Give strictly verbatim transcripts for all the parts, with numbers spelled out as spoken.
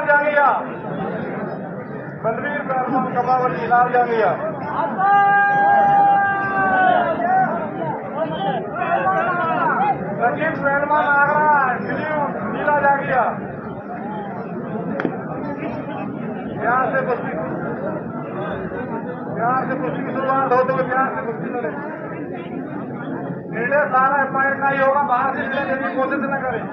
लाल जांगिया, बलवीर पहलवान कमावली लाल जांगिया, रकीब पहलवान आगरा नीला जांगिया। प्यार से कुश्ती प्यार से कुश्ती की शुरुआत हो तो प्यार से कुश्ती लड़े। निर्णय सारा एफआईआर का ही होगा, बाहर से निर्णय देने की कोशिश न करें।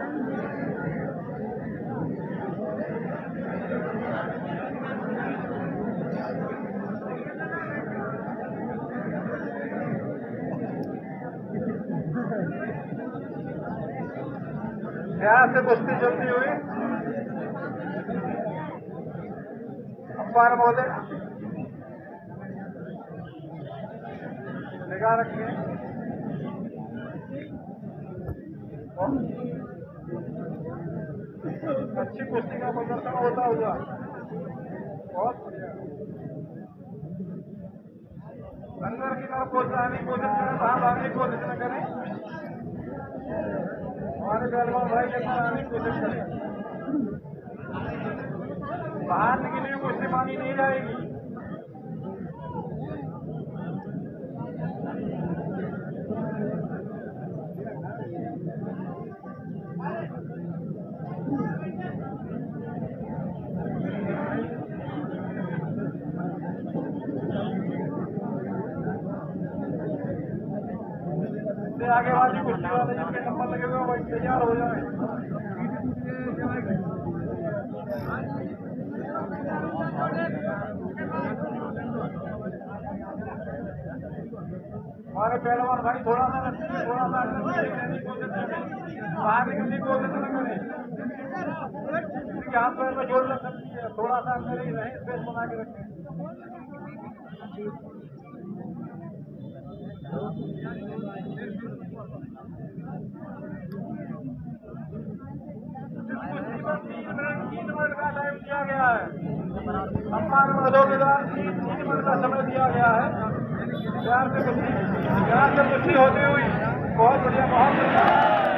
प्यार से कुश्ती चलती हुई अंपायर महोदय निगाह रखिए। अच्छी कुश्ती का प्रदर्शन होता हुआ बहुत बढ़िया। अंदर की तरफ कोशिश आने की कोशिश करें, बाहर भागने की कोशिश न करें। हमारे पहलवान भाई के अंदर आने की कोशिश करें। बाहर निकली हुई कुश्ती मानी नहीं जाएगी। आगे वाली कुश्ती वाले जिनके नंबर लगे हुए वही तैयार हो जाए। हमारे पहलवान भाई थोड़ा सा थोड़ा सा बाहर निकलने की कोशिश न करें। हाथ पैर में जोर लग सकती है, थोड़ा सा अंदर ही रहे, स्पेस बना के रखें। तीन मिनट का टाइम दिया गया है, अंपायर महोदय के द्वारा तीन मिनट का समय दिया गया है। प्यार से कुश्ती प्यार से कुश्ती होती हुई बहुत बढ़िया बहुत बढ़िया।